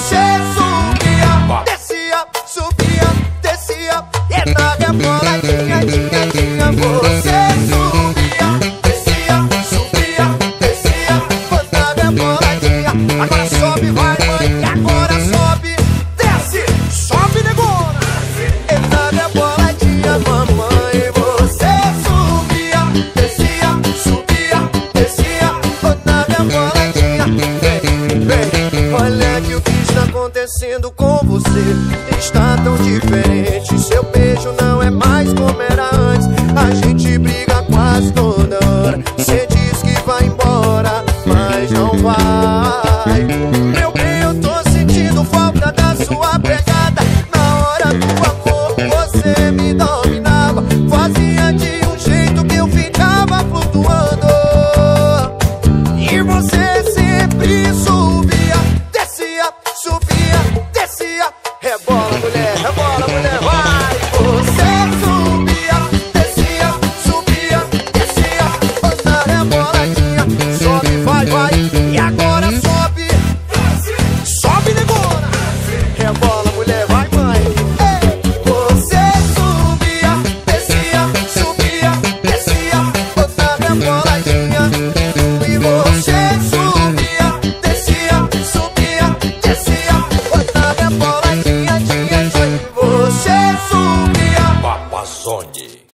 você subia, descia, subia, descia, e na reboladinha, tinha, você subia, descia, subia, descia, e na reboladinha. Agora sobe, vai mãe, agora sobe, desce, sobe negona, e na reboladinha, mamãe, você subia, descia, subia, descia, e na reboladinha. Vem, olha que o que está acontecendo com você está tão diferente. Seu beijo não é mais como era antes. A gente briga quase toda hora. Cê diz que vai embora, mas não vai. Meu bem, eu tô sentindo falta da sua presença.